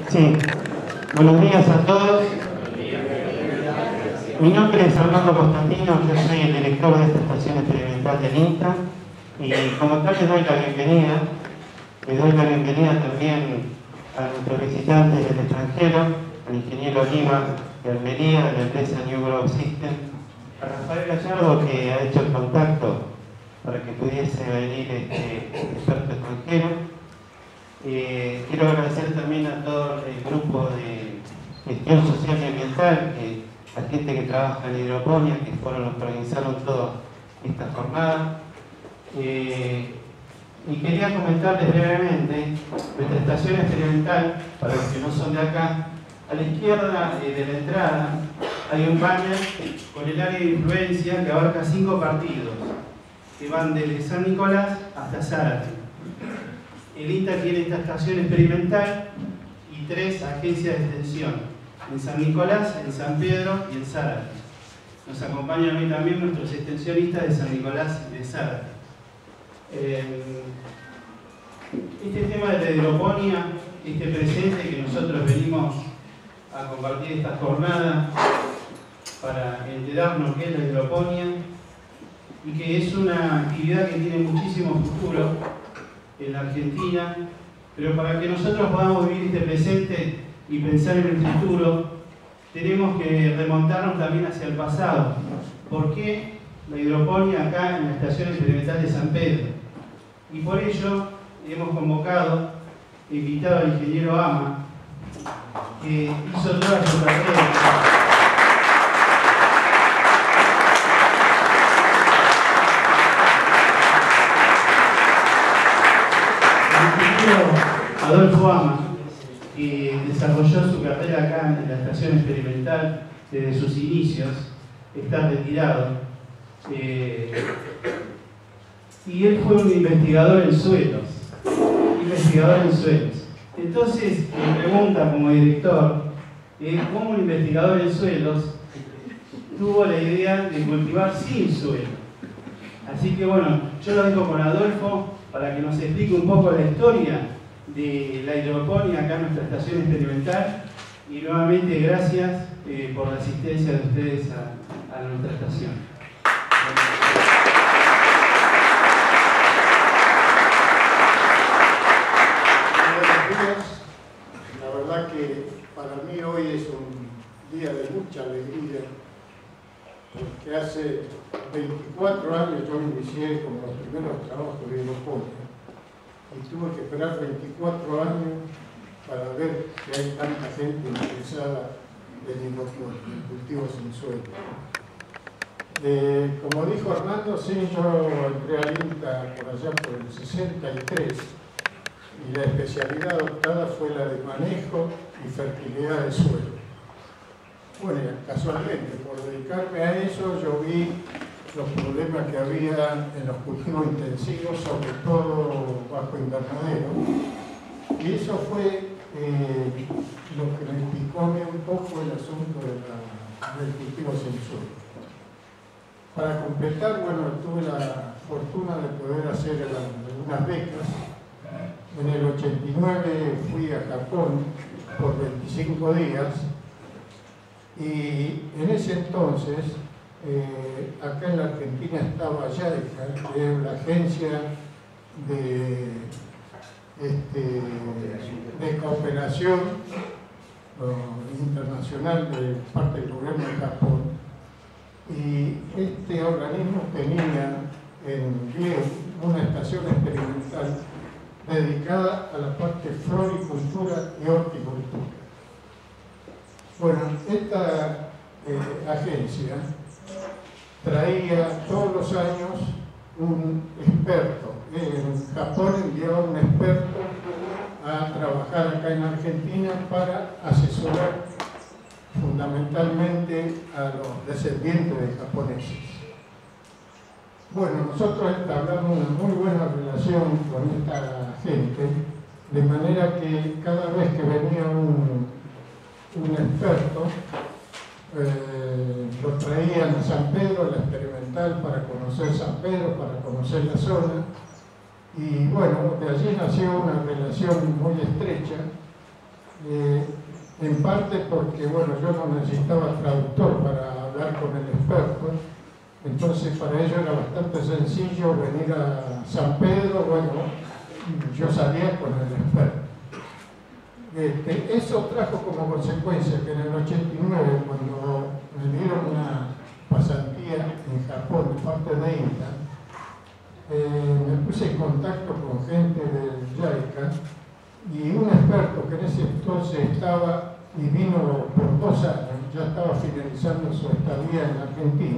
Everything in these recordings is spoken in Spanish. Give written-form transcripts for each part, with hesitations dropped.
Sí, buenos días a todos. Mi nombre es Armando Constantino, yo soy el director de esta estación experimental del INTA y como tal les doy la bienvenida. Le doy la bienvenida también a nuestros visitantes del extranjero, al ingeniero Lima de Almería, de la empresa New Growth System, a Rafael Gallardo, que ha hecho el contacto para que pudiese venir este experto extranjero. Quiero agradecer también a todo el grupo de gestión social y ambiental, la gente que trabaja en hidroponía, que fueron los que organizaron toda esta jornada. Y quería comentarles brevemente nuestra estación experimental, para los que no son de acá. A la izquierda de la entrada hay un banner con el área de influencia que abarca 5 partidos, que van desde San Nicolás hasta Zárate. El INTA tiene esta estación experimental y 3 agencias de extensión, en San Nicolás, en San Pedro y en Zárate. Nos acompañan hoy también nuestros extensionistas de San Nicolás y de Zárate. Este tema de la hidroponía, este presente que nosotros venimos a compartir esta jornada para enterarnos qué es la hidroponía y que es una actividad que tiene muchísimo futuro en la Argentina, pero para que nosotros podamos vivir este presente y pensar en el futuro, tenemos que remontarnos también hacia el pasado. ¿Por qué la hidroponía acá en la Estación Experimental de San Pedro? Y por ello hemos convocado, invitado al ingeniero Ama, que hizo toda su carrera. Adolfo Ama, que desarrolló su carrera acá en la estación experimental desde sus inicios, está retirado, y él fue un investigador en suelos. Entonces me pregunta como director, ¿cómo un investigador en suelos tuvo la idea de cultivar sin suelo? Así que bueno, yo lo dejo con Adolfo para que nos explique un poco la historia de la hidroponía acá en nuestra estación experimental, y nuevamente gracias por la asistencia de ustedes a nuestra estación. Buenos días. La verdad que para mí hoy es un día de mucha alegría, porque hace 24 años yo inicié con los primeros trabajos de hidroponía. Y tuve que esperar 24 años para ver que hay tanta gente interesada en hidroponía, en cultivos sin suelo. Como dijo Armando, sí, yo entré al INTA por allá por el 63 y la especialidad adoptada fue la de manejo y fertilidad del suelo. Bueno, casualmente, por dedicarme a eso, yo vi los problemas que había en los cultivos intensivos, sobre todo bajo invernadero. Y eso fue lo que me picó a mí un poco el asunto del cultivo sin suelo. Para completar, bueno, tuve la fortuna de poder hacer algunas becas. En el 89 fui a Japón por 25 días y en ese entonces acá en la Argentina estaba JICA, que es la agencia de cooperación internacional de parte del gobierno de Japón, y este organismo tenía en Rieu una estación experimental dedicada a la parte floricultura y horticultura. Bueno, esta agencia traía todos los años un experto. En Japón enviaba un experto a trabajar acá en Argentina para asesorar fundamentalmente a los descendientes de japoneses. Bueno, nosotros entablamos una muy buena relación con esta gente, de manera que cada vez que venía un experto, lo traían a San Pedro, a la experimental, para conocer San Pedro, para conocer la zona. Y bueno, de allí nació una relación muy estrecha. en parte porque, bueno, yo no necesitaba traductor para hablar con el experto, entonces para ello era bastante sencillo venir a San Pedro, bueno, yo salía con el experto. Eso trajo como consecuencia que en el 89, cuando me dieron una pasantía en Japón de parte de INTA, me puse en contacto con gente del JICA y un experto que en ese entonces estaba y vino por 2 años, ya estaba finalizando su estadía en Argentina,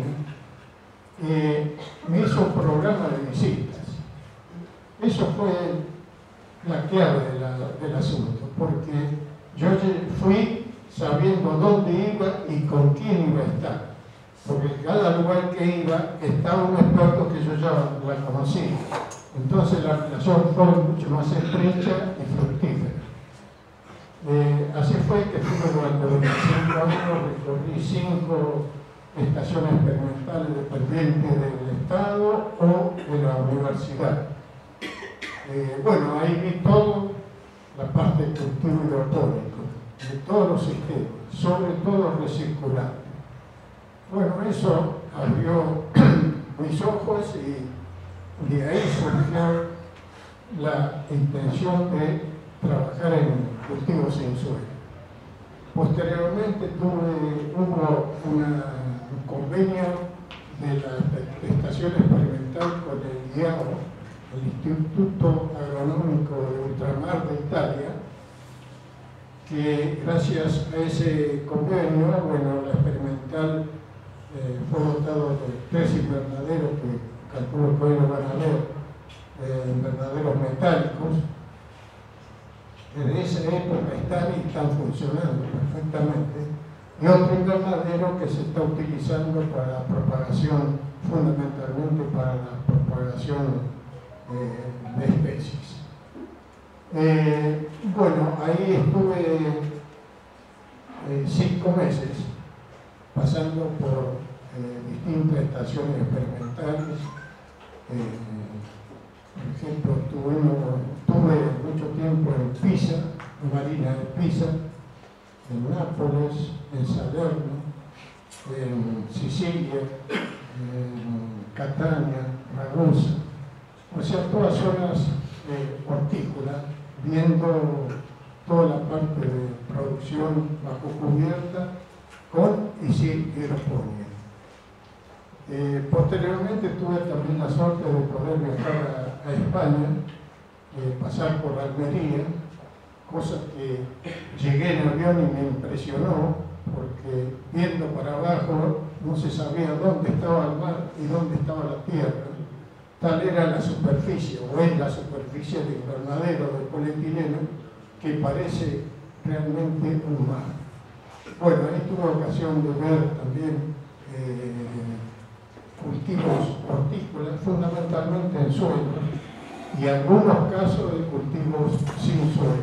me hizo un programa de visitas. Eso fue la clave del asunto, porque yo fui sabiendo dónde iba y con quién iba a estar, porque en cada lugar que iba estaba un experto que yo ya la conocía. Entonces la relación fue mucho más estrecha y fructífera. Así fue que estuve durante 25 años, recorrí 5 estaciones experimentales dependientes del Estado o de la universidad. Bueno, ahí vi todo la parte de cultivo hidropónico, de todos los sistemas, sobre todo recirculante. Bueno, eso abrió mis ojos y de ahí surgió la intención de trabajar en cultivos sin suelo. Posteriormente hubo un convenio de la estación experimental con el IAO, el Instituto Agronómico de Ultramar de Italia, que gracias a ese convenio, bueno, la experimental fue dotado de 3 invernaderos que calculo que hoy lo van a ver, invernaderos metálicos. Desde esa época están funcionando perfectamente, y otro invernadero que se está utilizando para la propagación, fundamentalmente para la propagación de especies. Bueno, ahí estuve 5 meses pasando por distintas estaciones experimentales. Por ejemplo, estuve mucho tiempo en Pisa, en Marina de Pisa, en Nápoles, en Salerno, en Sicilia, en Catania, Ragusa, o sea, todas zonas hortícolas, viendo toda la parte de producción bajo cubierta con y sin hidroponía. Posteriormente tuve también la suerte de poder viajar a España, pasar por Almería, cosa que llegué en avión y me impresionó, porque viendo para abajo no se sabía dónde estaba el mar y dónde estaba la tierra. Tal era la superficie, o es la superficie del invernadero de polietileno, que parece realmente un mar. Bueno, ahí tuve ocasión de ver también cultivos hortícolas, fundamentalmente en suelo, y algunos casos de cultivos sin suelo.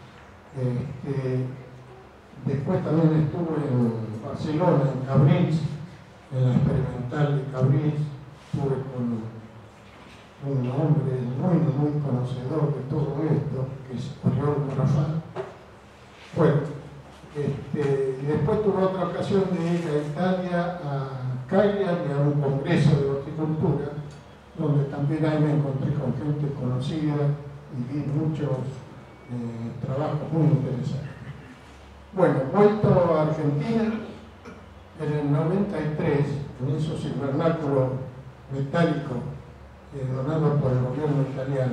Después también estuve en Barcelona, en Cabrils, en la experimental de Cabrils. Estuve con un hombre muy conocedor de todo esto, que es Oriol Rafal. Bueno, y después tuve otra ocasión de ir a Italia, a Cagliari, a un congreso de horticultura, donde también ahí me encontré con gente conocida y vi muchos trabajos muy interesantes. Bueno, vuelto a Argentina, en el 93, en esos invernáculos metálicos donados por el gobierno italiano,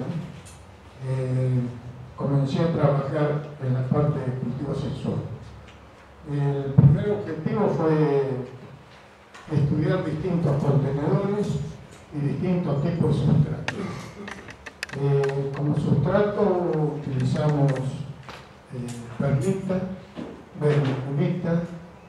comencé a trabajar en la parte de cultivos en suelo. El primer objetivo fue estudiar distintos contenedores y distintos tipos de sustratos. Como sustrato utilizamos perlita, vermiculita,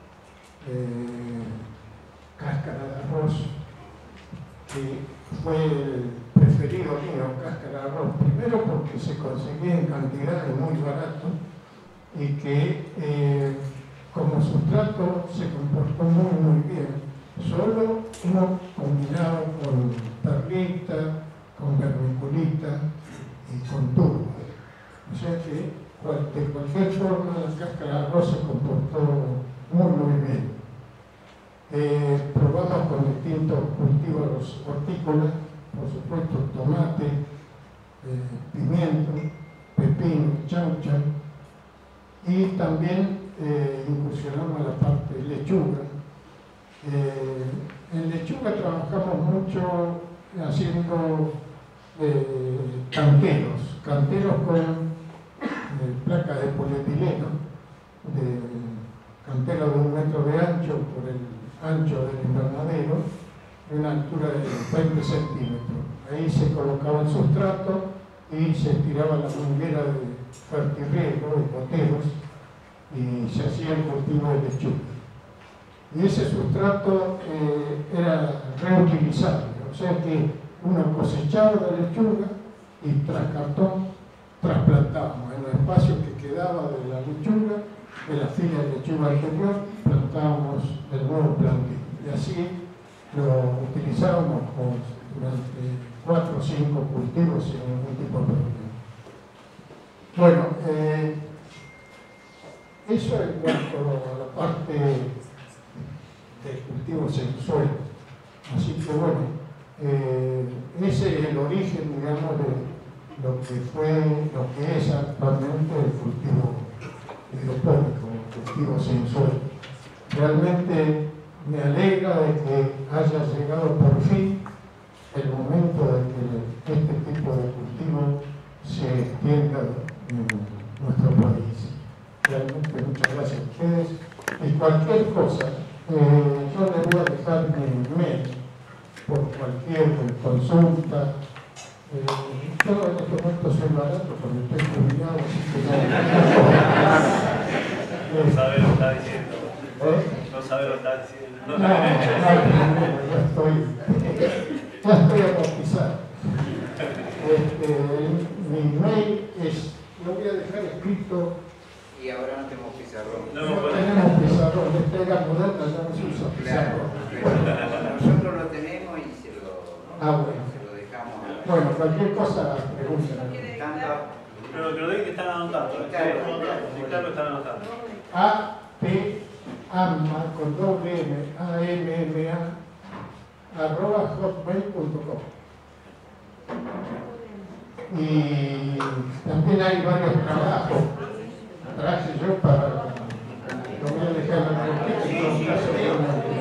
cáscara de arroz, que fue el preferido mío, cáscara de arroz, primero porque se conseguía en cantidades muy barato y que como sustrato se comportó muy bien, solo uno combinado con perlita, con vermiculita y con turba. O sea que De cualquier forma, la cáscara de arroz se comportó muy bien. Probamos con distintos cultivos hortícolas, por supuesto tomate, pimiento, pepino, chaucha, y también incursionamos en la parte de lechuga. En lechuga trabajamos mucho haciendo canteros con placas de polietileno, cantero de 1 metro de ancho por el ancho del invernadero, de una altura de 20 centímetros. Ahí se colocaba el sustrato y se estiraba la manguera de fertirriego, de goteros, y se hacía el cultivo de lechuga. Y ese sustrato era reutilizable, o sea que uno cosechaba la lechuga y tras cartón trasplantábamos en el espacio que quedaba de la lechuga, de la fila de lechuga anterior, plantábamos el nuevo plantín. Y así lo utilizábamos durante 4 o 5 cultivos sin ningún tipo de problema. Bueno, eso en cuanto a la parte de cultivos en suelo. Así que bueno, ese es el origen, digamos, de lo que es actualmente el cultivo hidropónico, el cultivo sin suelo. Realmente me alegra de que haya llegado por fin el momento de que este tipo de cultivo se extienda en nuestro país. Realmente muchas gracias a ustedes. Y cualquier cosa, yo les voy a dejar mi mail por cualquier consulta. Yo en este momento soy barato porque estoy jubilado, así que no sabe lo que está diciendo. No sabe lo que está diciendo. Ya estoy amortizado. Mi mail es, lo voy a dejar escrito. Y ahora no tenemos pizarrón. No tenemos pizarrón, esta era moderna, ya no se usa pizarrón. Nosotros lo tenemos y se lo dejamos. Bueno, cualquier cosa, pregunta. Pero que lo digan que están anotando. Claro, están anotando. AMA con doble M, AMMA, @hotmail.com. Y también hay varios trabajos. Traje yo para. Lo voy a dejar en el artículo, en caso de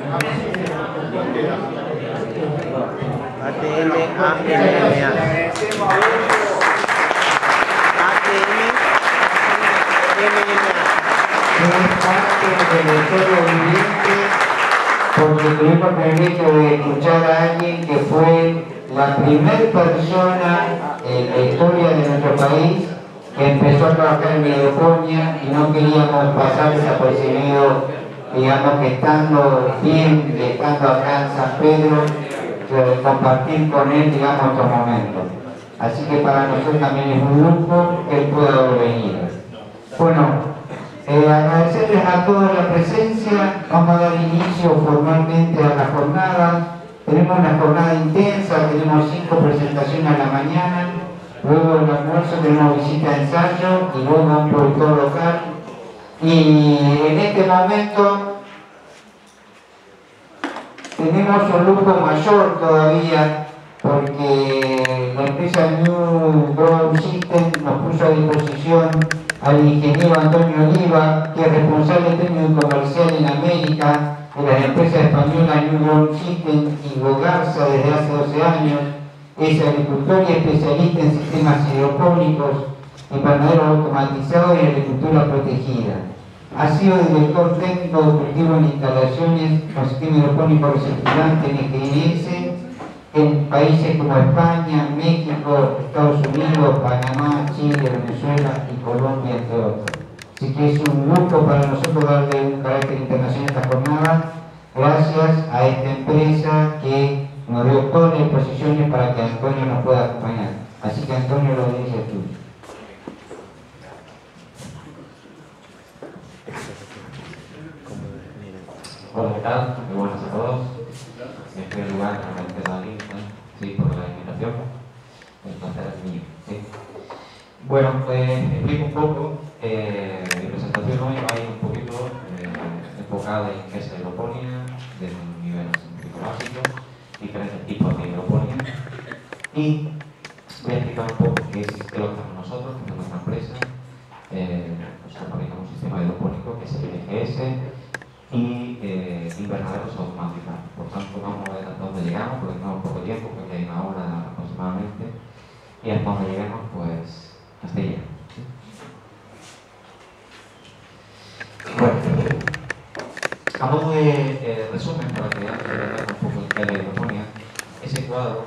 es parte de la historia viviente, porque tuvimos el privilegio de escuchar a alguien que fue la primera persona en la historia de nuestro país que empezó a trabajar en hidroponía y no queríamos pasar desapercibido, digamos, que estando bien, estando acá en San Pedro, compartir con él, digamos, estos momentos. Así que para nosotros también es un lujo que él pueda venir. Bueno, agradecerles a todos la presencia. Vamos a dar inicio formalmente a la jornada. Tenemos una jornada intensa, tenemos 5 presentaciones a la mañana, luego el almuerzo tenemos visita de ensayo y luego un productor local. Y en este momento tenemos un lujo mayor todavía, porque la empresa New Grow System nos puso a disposición al ingeniero Antonio Oliva, que es responsable técnico comercial en América de la empresa española New Grow System y Gogarza desde hace 12 años. Es agricultor y especialista en sistemas hidropónicos, invernaderos automatizados y agricultura protegida. Ha sido director técnico de cultivo en instalaciones con sistema hidropónico recirculante en GNS en países como España, México, Estados Unidos, Panamá, Chile, Venezuela y Colombia, entre otros. Así que es un lujo para nosotros darle un carácter internacional a esta jornada, gracias a esta empresa que nos dio todas las disposiciones para que Antonio nos pueda acompañar. Así que Antonio, lo dice tú. Hola, ¿qué tal? Muy buenas a todos. En primer lugar, agradecer a Link, sí, por la invitación. El placer es mío. ¿Sí? Bueno, pues explico un poco enfocada en qué es la hidroponía, desde un nivel científico básico, diferentes tipos de hidroponía, y voy a explicar un poco qué es lo que hacemos nosotros, que es nuestra empresa. Nosotros fabricamos un sistema hidropónico que es el IGS y invernaderos automatizados. Por tanto, vamos a ver hasta dónde llegamos, porque tenemos poco tiempo, porque hay una hora aproximadamente, y hasta donde lleguemos, pues hasta ahí. Bueno, a modo de resumen, para que vean un poco el que es la hidroponía, ese cuadro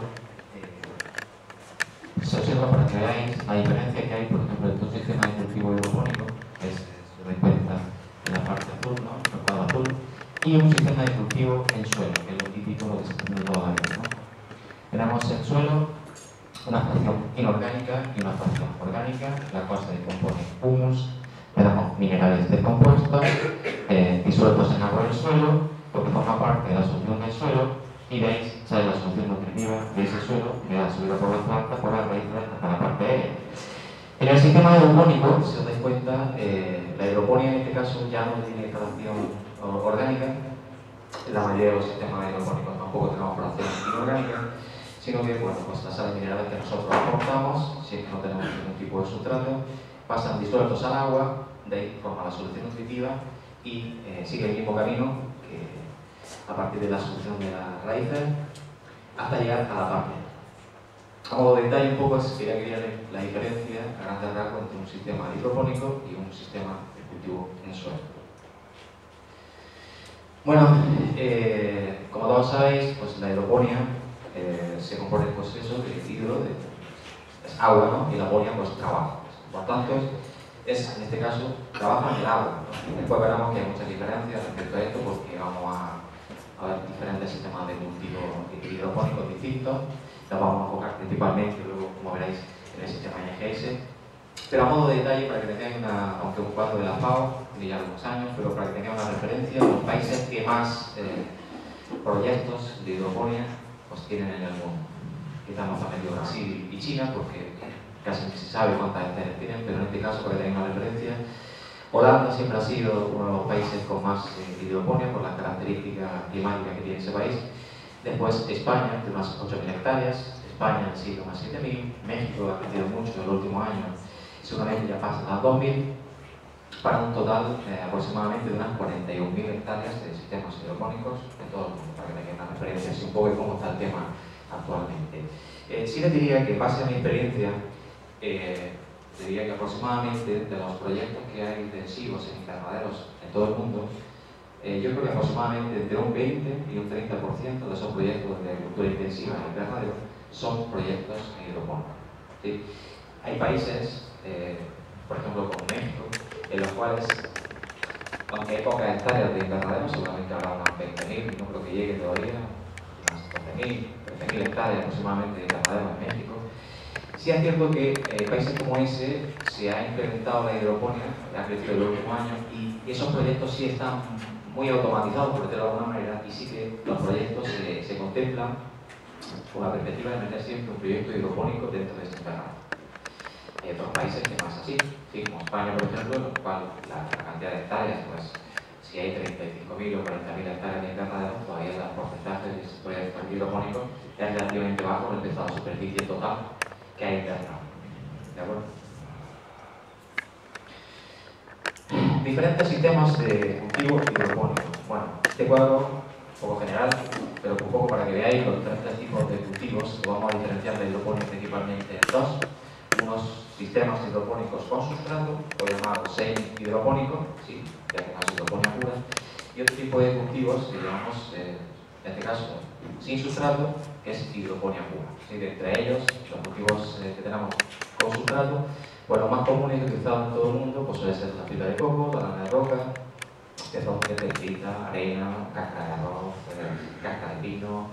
se observa para que veáis la diferencia que hay, por ejemplo, entre un sistema de cultivo hidropónico, que se da cuenta en la parte azul, ¿no? El cuadro azul, y un sistema de cultivo en suelo, que es lo típico, lo que se está haciendo toda la vida, ¿no? Tenemos en suelo una fracción inorgánica y una fracción orgánica, la cual se decompone en humus, tenemos minerales descompuestos, disueltos en agua del suelo, lo que forma parte de la solución del suelo, y veis, sale la solución nutritiva de ese suelo, que va subida por las plantas, por las raíces hasta la parte aérea. En el sistema hidropónico, si os dais cuenta, la hidroponía en este caso ya no tiene fracción orgánica, en la mayoría de los sistemas hidropónicos tampoco tenemos fracción inorgánica, sino que, bueno, pues las sales minerales que nosotros aportamos, si es que no tenemos ningún tipo de sustrato, pasan disueltos al agua, de ahí forma la solución nutritiva y sigue el mismo camino que a partir de la solución de las raíces hasta llegar a la parte. A modo de detalle un poco, quería que vieran la diferencia a grandes rasgos entre un sistema hidropónico y un sistema de cultivo en suelo. Bueno, como todos sabéis, pues la hidroponía se compone pues eso, de hidro, es agua, ¿no? Y la ponía pues trabajo. Por tanto, es en este caso trabajo en el agua, ¿no? Después veremos que hay muchas diferencias respecto a esto porque vamos a ver diferentes sistemas de cultivo hidropónicos distintos. Nos vamos a enfocar principalmente, luego como veréis, en el sistema IGS. Pero a modo de detalle, para que tengáis aunque un cuadro de la FAO, de ya algunos años, pero para que tengáis una referencia, los países que más proyectos de hidroponía pues tienen en el mundo. Quizás más a medio Brasil y China, porque casi ni se sabe cuántas hectáreas tienen, pero en este caso, para que tengáis una referencia, Holanda siempre ha sido uno de los países con más hidroponía por las características climáticas que tiene ese país. Después España, de unas 8.000 hectáreas, España ha sido unas 7.000, México ha crecido mucho en el último año, seguramente ya pasa a 2.000, para un total aproximadamente de unas 41.000 hectáreas de sistemas hidropónicos de todo el mundo, para que tengan una referencia así un poco de cómo está el tema actualmente. Sí les diría que, en base a mi experiencia, diría que aproximadamente de los proyectos que hay intensivos en invernaderos en todo el mundo, yo creo que aproximadamente entre un 20 y un 30% de esos proyectos de agricultura intensiva en invernadero son proyectos hidropónicos. ¿Sí? Hay países, por ejemplo como México, en los cuales, aunque hay pocas hectáreas de invernadero, seguramente habrá unas 20.000, no creo que llegue todavía, unas 12.000, 13.000 hectáreas aproximadamente de invernadero en México. Sí es cierto que países como ese se ha implementado la hidroponía, ha crecido en los últimos años, y esos proyectos sí están muy automatizados, por decirlo de alguna manera, y sí que los proyectos se contemplan con la perspectiva de meter siempre un proyecto hidropónico dentro de este invernadero. Hay otros países que no es así, ¿sí? Como España, por ejemplo, en los cuales la cantidad de hectáreas, pues si hay 35.000 o 40.000 hectáreas de invernadero, todavía el porcentaje de proyectos hidropónicos es relativamente bajo respecto a la superficie total que hay invernado. ¿De acuerdo? Diferentes sistemas de cultivo hidropónico. Bueno, este cuadro, un poco general, pero un poco para que veáis los diferentes tipos de cultivos. Lo vamos a diferenciar la hidroponía principalmente en dos. Unos sistemas hidropónicos con sustrato, o llamado semi-hidropónico, sí, ya que no es hidroponía pura, y otro tipo de cultivos que llamamos, en este caso, sin sustrato, que es hidroponía pura. ¿Sí? De entre ellos, los cultivos que tenemos con sustrato, pues los más comunes que utilizados en todo el mundo pues suele ser la fibra de coco, la lana de roca, tetita, arena, cáscara de arroz, cáscara de pino,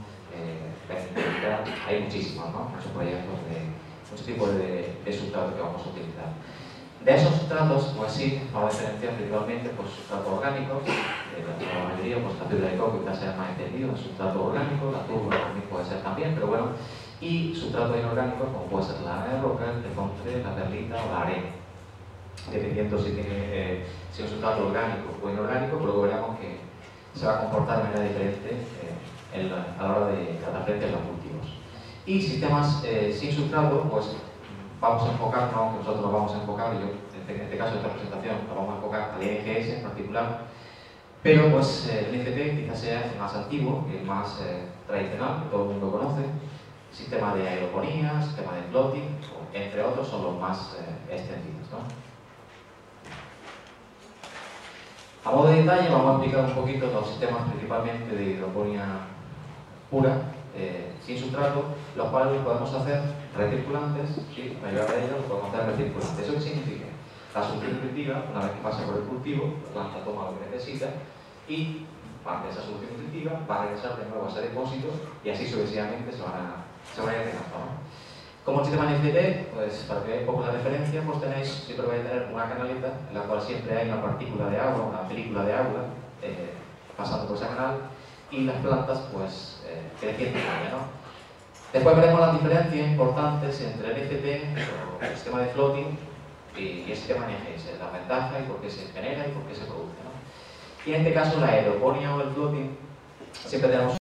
hay muchísimos, ¿no? Muchos proyectos muchos tipos de sustratos que vamos a utilizar. De esos sustratos, pues sí, vamos a diferenciar principalmente pues, sustratos orgánicos, la mayoría, pues la fibra de coco quizás sea más entendido, el sustrato orgánico, la turba también puede ser también, pero bueno, y sustratos inorgánicos como puede ser la arena de roca, el tefonte, la perlita o la arena, dependiendo si tiene si es un sustrato orgánico o inorgánico, pero luego veremos que se va a comportar de manera diferente a la hora de tratar frente a los cultivos. Y sistemas sin sustrato, pues vamos a enfocar, no que nosotros nos vamos a enfocar, y yo en este caso, en esta presentación, nos vamos a enfocar al NGS en particular, pero pues el NFT quizás sea el más antiguo, el más tradicional, que todo el mundo conoce, sistema de aeroponía, sistema de floating, entre otros, son los más extendidos, ¿no? A modo de detalle, vamos a explicar un poquito los sistemas principalmente de hidroponía pura, sin sustrato, los cuales podemos hacer recirculantes, sí, la mayoría de ellos podemos hacer recirculantes. ¿Eso qué significa? La solución nutritiva, una vez que pasa por el cultivo, la planta toma lo que necesita y parte de esa solución nutritiva va a regresar de nuevo a ese depósito y así sucesivamente se van a ir regando, ¿no? Como el sistema NFT, pues para que veáis un poco la referencia, pues siempre vais a tener una canaleta en la cual siempre hay una partícula de agua, una película de agua pasando por esa canal y las plantas pues creciendo en ella, ¿no? Después veremos las diferencias importantes entre el NFT o el sistema de floating y el sistema NGS, las ventajas y por qué se genera y por qué se produce, ¿no? Y en este caso la aeroponía o el floating siempre tenemos